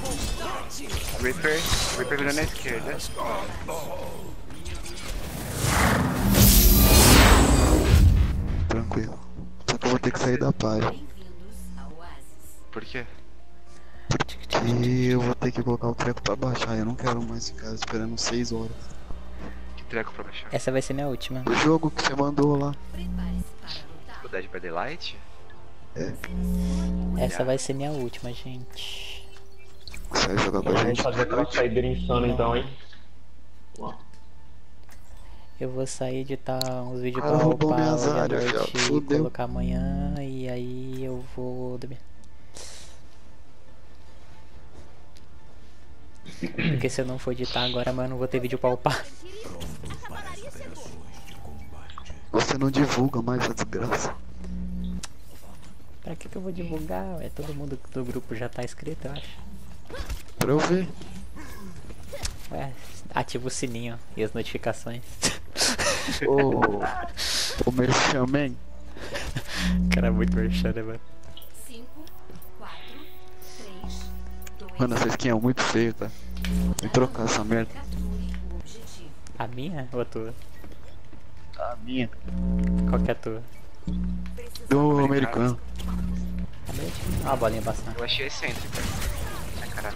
Reaper virando na esquerda. Tranquilo. Só que eu vou ter que sair da página. Por quê? Porque eu vou ter que colocar o treco pra baixar. Eu não quero mais ficar esperando 6 horas. Que treco pra baixar? Essa vai ser minha última. O jogo que você mandou lá. O Dead by Daylight? É. Essa vai ser minha última, gente. Você vai jogar com a Vamos gente? fazer aquela saideira insana então, hein? Ó. Eu vou sair editar uns vídeos Cara, pra roubou upar minhas hoje à áreas, noite viado. e Fudeu. colocar amanhã e aí eu vou dormir. Porque se eu não for editar agora, amanhã eu não vou ter vídeo pra upar. Você não divulga mais a desgraça. Pra que eu vou divulgar? Ué, todo mundo do grupo já tá inscrito, eu acho. Pra eu ver. Ué, ativa o sininho e as notificações. O Merchaman. Cara, é muito merchan, né, mano? 5, 4, 3, 2, Mano, essa skin é muito feia, tá? Vem trocar essa merda. o objetivo. A minha ou a tua? A minha. Qual que é a tua? Do americano. A minha tinha uma bolinha bastante. Eu achei excêntrica. Ai, caralho.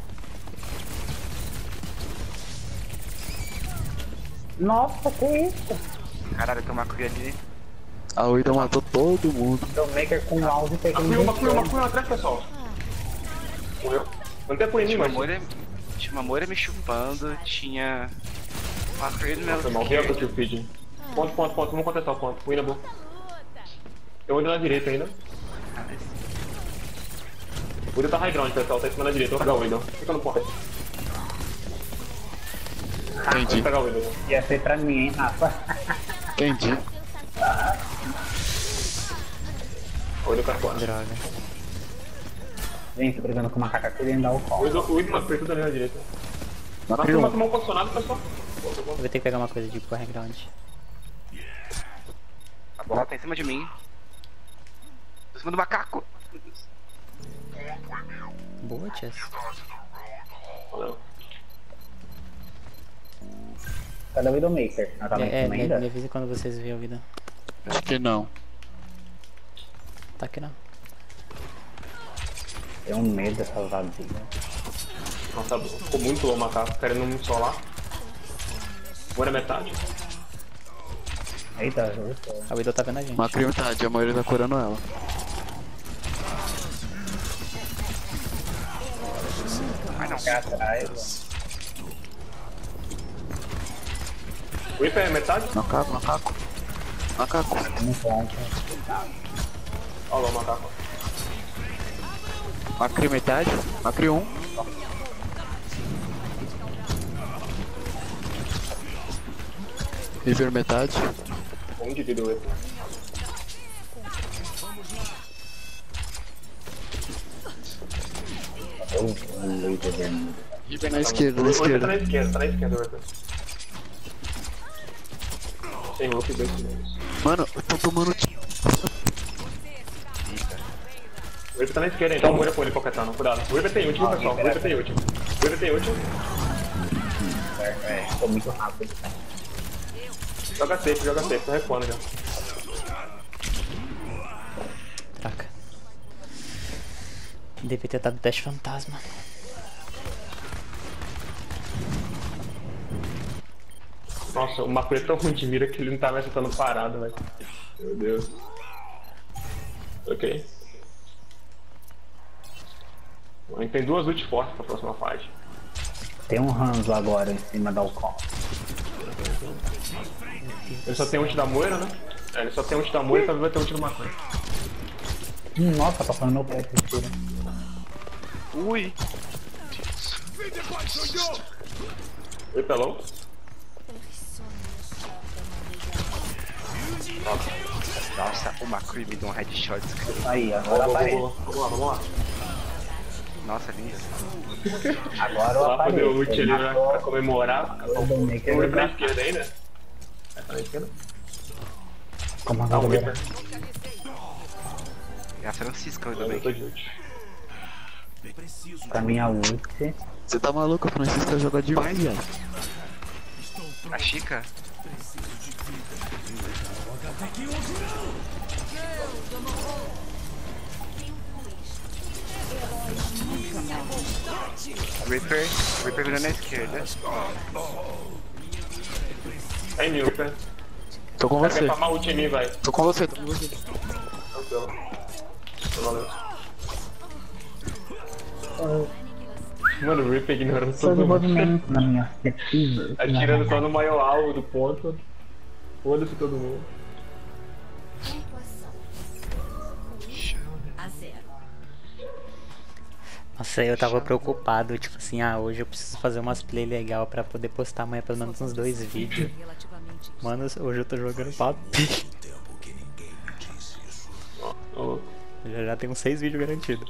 Nossa, que isso? Caralho, tem uma cria ali. A Uida matou todo mundo. O Maker com o mouse pegando Uma cunha atrás, pessoal. Morreu. Não tem cunha em mim, mas... Tinha uma moira me chupando, tinha uma cria no meu Foi mal, veio pro feed. Ponto. Vamos contestar o ponto. Cunha na boca. Eu olho na direita ainda. O Uida tá high ground, pessoal. Tá em cima da direita. Vou pegar o Window. Fica no ponto. Entendi. Vou pegar o Window. Ia ser pra mim, hein, Rafa? Entendi. O Window cai fora. Droga. Gente, tô brigando com o macaco querendo dar o O call. Window tá feito ali na direita. Nossa, Macrium. tem uma posicionada, pessoal. Eu vou ter que pegar uma coisa de background. A bola tá em cima de mim. Tô em cima do macaco. Boa, Chess. Valeu. Cadê o Widowmaker? Ela tá lá em cima Me ainda? avise quando vocês verem a vida. Acho que não. Tá aqui não. Tenho medo dessas vazias. Nossa, ficou muito low o macaco, querendo me solar. Agora é metade. Eita, eu tô. A Widow tá vendo a gente. Macrium tá, a maioria tá curando ela. Ai não. Aqui atrás. O Iper é metade? Macaco. Não conta. Olha lá o macaco. Macrium metade. Macrium 1. River metade. Um de vida o Iper. Um laser vermelho. River na esquerda, O na Iper tá na esquerda. esquerda, o Iper. Sem roupa e 2 segundos. Mano, eu tô tomando tiro. O Iper tá na esquerda, então molha com ele coquetando, cuidado. O Iper tem último, pessoal. O Iper tem último. Tô muito rápido. Joga safe, tô recuando já. Troca. Devia ter dado teste fantasma. Nossa, o Macro é tão ruim de mira que ele não tá mais acertando parado, velho. Meu Deus. Ok. A gente tem 2 ult fortes pra próxima fase. Tem um Hanzo agora em cima da Alcon. Ele só tem ult da Moira, né? É, ele só tem ult da Moira e talvez vai ter ult do Macro. Nossa, passando meu pé. Mentira. Ui. Oi, Pelão. Nossa, o Macri me deu um headshot. Aí, agora vai. Vamos lá. Nossa, lindo. Agora eu Lá pra deu ult apareci. ali pra comemorar. O O Widowmaker Iper na vai esquerda ainda? É, tá na esquerda? como Ah, o Iper. É a Francisca, eu Eu também. tô de ult. Pra minha ult. Você tá maluco, Francisca joga demais, velho. A Chica? Reaper virando na esquerda. Aí, Milka. Tô com Quer você. farmar ult em mim, vai. Tô com você, tô com você. Tranquilo. Valeu. Mano, o Reaper ignorando Todo todo mundo. movimento na minha perspectiva. Atirando só no maior alvo do ponto. Foda-se todo mundo. Pontuação. A 0. Nossa, eu tava preocupado, tipo assim, hoje eu preciso fazer umas play legal pra poder postar amanhã pelo menos uns 2 vídeos. Mano, hoje eu tô jogando papi. Ó, Já tenho 6 vídeos garantidos.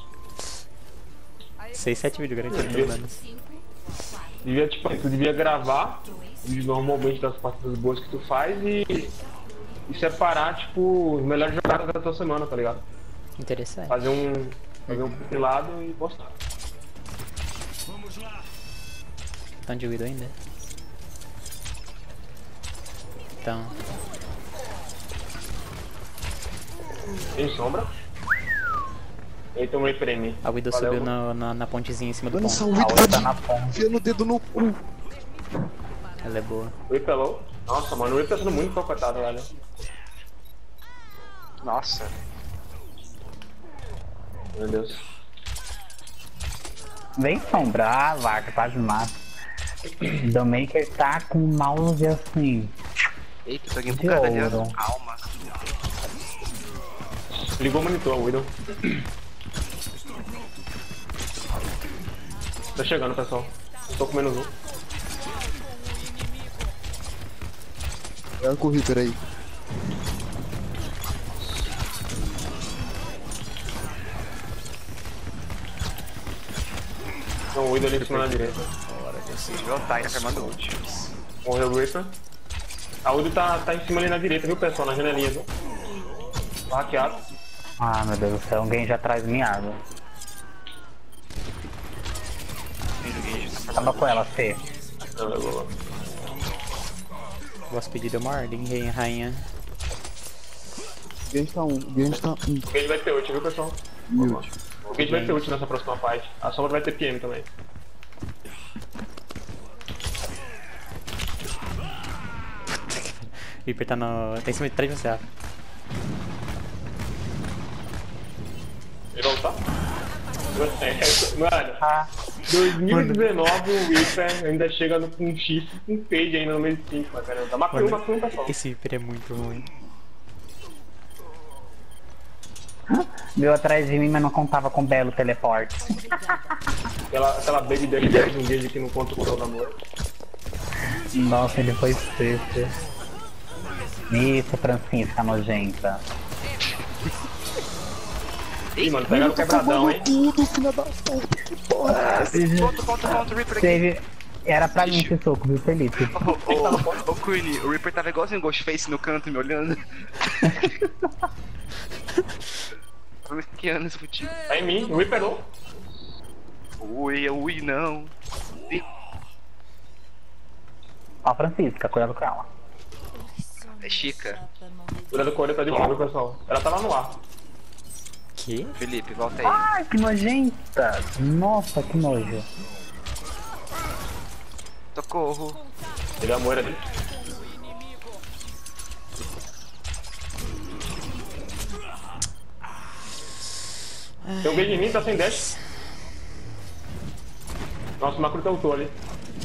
6, 7 vídeos garantidos, pelo menos. devia, tipo, tu devia gravar vídeo normalmente das partidas boas que tu faz e separar, tipo, os melhores jogadas da tua semana, tá ligado? Interessante. Fazer um compilado e postar. Estão de Widow ainda? Então, Tem sombra? Eita, um Reaper em mim. a Widow Valeu, subiu mano. na pontezinha em cima do Mano, ponto. essa A Widow outra tá na ponta. enfiando o dedo no cu. Ela é boa. Reaper low. Nossa, mano, o Reaper tá sendo muito tocotado, velho. Nossa. Meu Deus. Vem sombrar, vaca, quase mata. The Maker tá com o mouse assim. Eita, tô alguém De bugado ali, ó. ouro. Calma. Ligou o monitor, Widow. Tá chegando, pessoal. Tô com menos um. Olha com o Reaper aí. Não, o Widow ali em cima na direita. Meu tá, tá farmando ult. Morreu o Reaper. A Widow tá em cima ali na direita, viu, pessoal? Na janelinha, viu? Tá hackeado. Ah, meu Deus do céu, alguém já traz minha água. Acaba com ela, Fê. Não, eu vou lá. Posso pedir de uma ordem, rainha. O Genji tá um. O Genji tá um. O Gage vai ter ult, viu, pessoal? Mute. O Gage vai ter ult nessa próxima parte. A sombra vai ter PM também. Viper tá no. Tá em cima de 3 de você. Ele vai voltar? Mano, Ah, 2019 o Reaper ainda chega no com X com Fade ainda no meio de 5, caramba. Mata um, pessoal. Esse Viper é muito ruim. veio atrás de mim, mas não contava com belo teleporte. Aquela baby dele de um Gage que não conta o seu amor. Nossa, ele foi sexto. Isso, Francisca nojenta. Ih, mano, pegaram o quebradão, hein? Tudo, filha da puta, que porra é essa? Ponto, Reaper aqui. Teve... Era pra mim esse soco, viu, Felipe? Ô, Queen, o Reaper tava igualzinho Ghostface no canto me olhando. Tô esquiando esse futivo. Tá em mim, o Reaper não. Ui, não. Ó, a Francisca, cuidado com ela. É Chica. Cuidado com ele, tá de boa, viu, pessoal? Ela tá lá no ar. Que? Felipe, volta aí. Ai, que nojenta! Nossa, que nojo. Socorro. Ele é a moira dele. Tem um Gage em mim, tá sem dash. Nossa, o Macro tá ultou ali.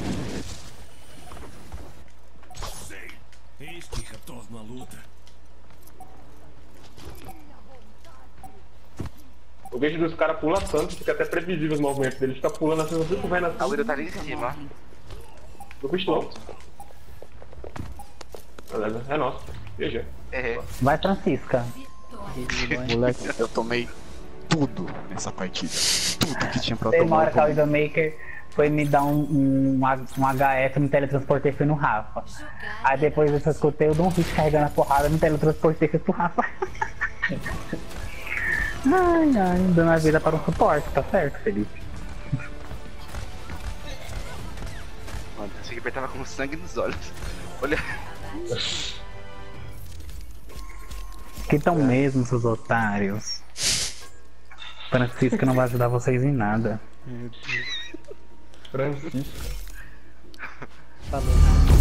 Eis que retorno à luta. O Gage dos caras pula tanto, fica até previsível os movimentos dele. Fica pulando assim, você fica vendo A assim. Widow tá ali em cima. Do pistol. Beleza, é nosso. GG. É. Vai, Francisca. Moleque, eu tomei tudo nessa partida. Tudo que tinha pra Tem uma tomar. hora que a Widowmaker foi me dar um HF no teletransportei, fui no Rafa. Aí depois eu só escutei o Dom Hit carregando a porrada no teletransportei, fui pro Rafa. Ai, dando a vida para um suporte, tá certo, Felipe? Mano, esse River tava com sangue nos olhos. Olha. Que tão mesmo, seus otários. Francisco não vai ajudar vocês em nada. Meu Deus. Francisco. Falou.